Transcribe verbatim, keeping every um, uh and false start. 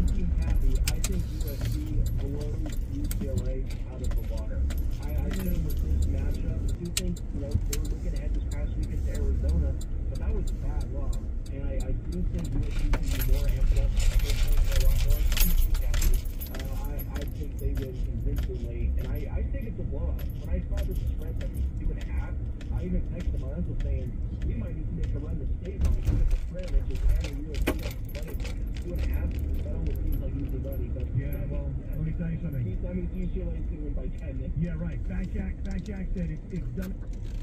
Team Kathy, I think U S C blows U C L A out of the water. I, I think with this matchup, I do think, you know, they were looking ahead this past weekend to Arizona, but that was a bad loss. And I, I do think U S C can be more amped up for a lot more. I'm Team Kathy. Uh, I, I think they win convincingly, and I, I think it's a blowout. When I saw this spread that was two and a half, I even texted my uncle saying, we might need to make a run to state line with the spread, which is adding U S C on the money. Two and a half, that almost seems like easy money. But yeah, well, let me tell you something. That means U C L A is going to win by ten. Yeah, right. Fat Jack, Fat Jack said it, it's done.